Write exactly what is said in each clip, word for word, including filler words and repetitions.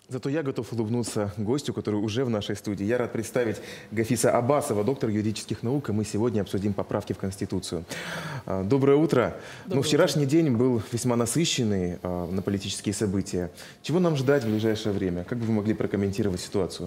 Зато я готов улыбнуться гостю, который уже в нашей студии. Я рад представить Гафиса Аббасова, доктор юридических наук, и мы сегодня обсудим поправки в Конституцию. Доброе утро. Доброе ну, вчерашний утро. День был весьма насыщенный а, на политические события. Чего нам ждать в ближайшее время? Как бы вы могли прокомментировать ситуацию?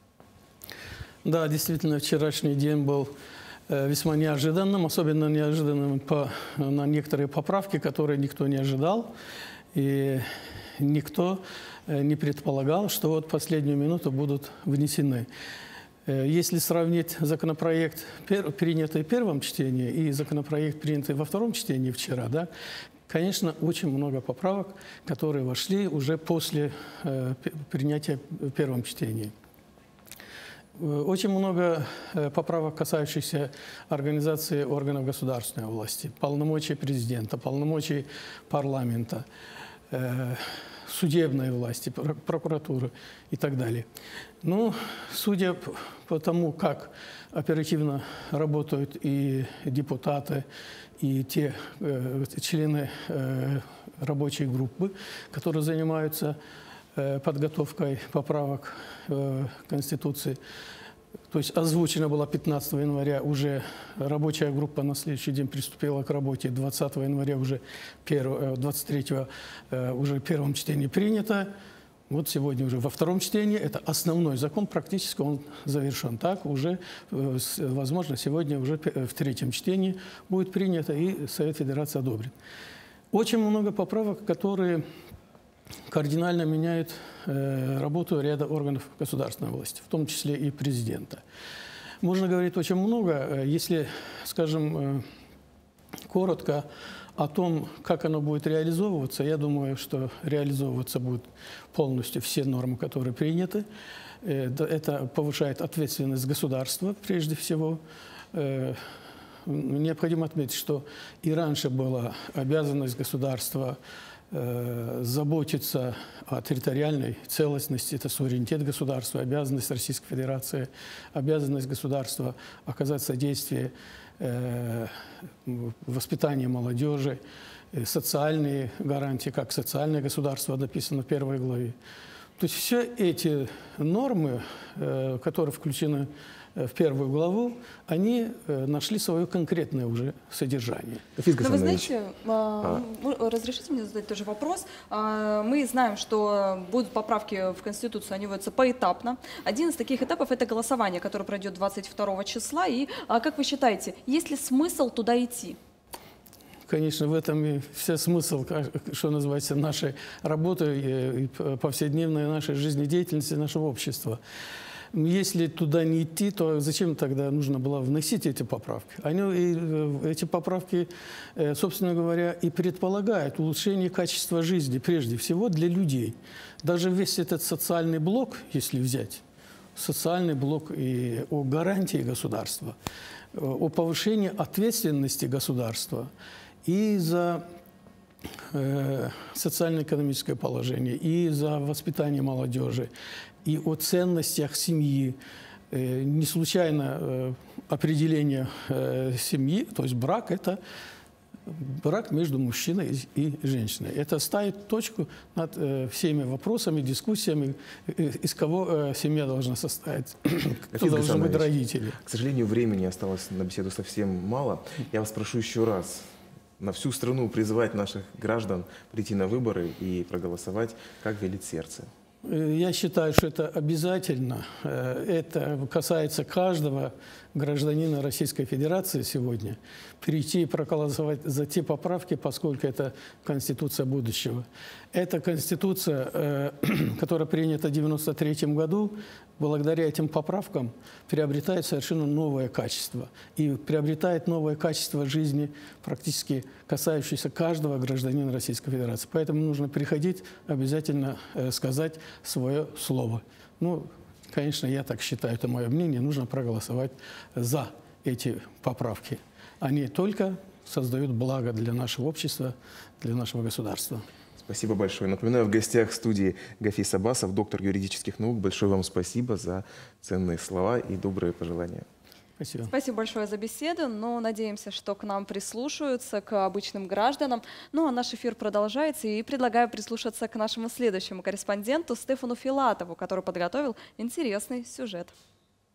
Да, действительно, вчерашний день был э, весьма неожиданным, особенно неожиданным по, на некоторые поправки, которые никто не ожидал. И никто не предполагал, что вот последнюю минуту будут внесены. Если сравнить законопроект, принятый в первом чтении, и законопроект, принятый во втором чтении вчера, да, конечно, очень много поправок, которые вошли уже после э, принятия в первом чтении. Очень много поправок, касающихся организации органов государственной власти, полномочий президента, полномочий парламента, э, судебной власти, прокуратуры и так далее. Ну, судя по тому, как оперативно работают и депутаты, и те э, члены э, рабочей группы, которые занимаются э, подготовкой поправок э, Конституции, то есть озвучено было пятнадцатого января, уже рабочая группа на следующий день приступила к работе, двадцатого января уже, двадцать третьего уже в первом чтении принято. Вот сегодня уже во втором чтении, это основной закон, практически он завершен. Так уже, возможно, сегодня уже в третьем чтении будет принято и Совет Федерации одобрит. Очень много поправок, которые кардинально меняют э, работу ряда органов государственной власти, в том числе и президента. Можно говорить очень много, если, скажем, э, коротко о том, как оно будет реализовываться. Я думаю, что реализовываться будут полностью все нормы, которые приняты. Э, это повышает ответственность государства, прежде всего. Э, необходимо отметить, что и раньше была обязанность государства заботиться о территориальной целостности, это суверенитет государства, обязанность Российской Федерации, обязанность государства оказать содействие э, воспитанию молодежи, социальные гарантии, как социальное государство написано в первой главе. То есть все эти нормы, э, которые включены в первую главу, они нашли свое конкретное уже содержание. Но вы знаете, а. разрешите мне задать тоже вопрос. Мы знаем, что будут поправки в Конституцию, они вводятся поэтапно. Один из таких этапов – это голосование, которое пройдет двадцать второго числа. И как вы считаете, есть ли смысл туда идти? Конечно, в этом и вся смысл, что называется, нашей работы, и повседневной нашей жизнедеятельности нашего общества. Если туда не идти, то зачем тогда нужно было вносить эти поправки? Они, эти поправки, собственно говоря, и предполагают улучшение качества жизни, прежде всего, для людей. Даже весь этот социальный блок, если взять, социальный блок и о гарантии государства, о повышении ответственности государства и за э, социально-экономическое положение, и за воспитание молодежи, и о ценностях семьи. Не случайно определение семьи, то есть брак – это брак между мужчиной и женщиной. Это ставит точку над всеми вопросами, дискуссиями, из кого семья должна состоять, кто должны быть родители. К сожалению, времени осталось на беседу совсем мало. Я вас прошу еще раз на всю страну призывать наших граждан прийти на выборы и проголосовать, как велит сердце. Я считаю, что это обязательно. Это касается каждого гражданина Российской Федерации сегодня. Прийти и проголосовать за те поправки, поскольку это Конституция будущего. Эта Конституция, которая принята в девяносто третьем году, благодаря этим поправкам приобретает совершенно новое качество. И приобретает новое качество жизни, практически касающееся каждого гражданина Российской Федерации. Поэтому нужно приходить, обязательно сказать свое слово. Ну, конечно, я так считаю, это мое мнение, нужно проголосовать за эти поправки. Они только создают благо для нашего общества, для нашего государства. Спасибо большое. Напоминаю, в гостях в студии Гафис Аббасов, доктор юридических наук. Большое вам спасибо за ценные слова и добрые пожелания. Спасибо. Спасибо большое за беседу. Но надеемся, что к нам прислушаются, к обычным гражданам. Ну а наш эфир продолжается. И предлагаю прислушаться к нашему следующему корреспонденту Стефану Филатову, который подготовил интересный сюжет.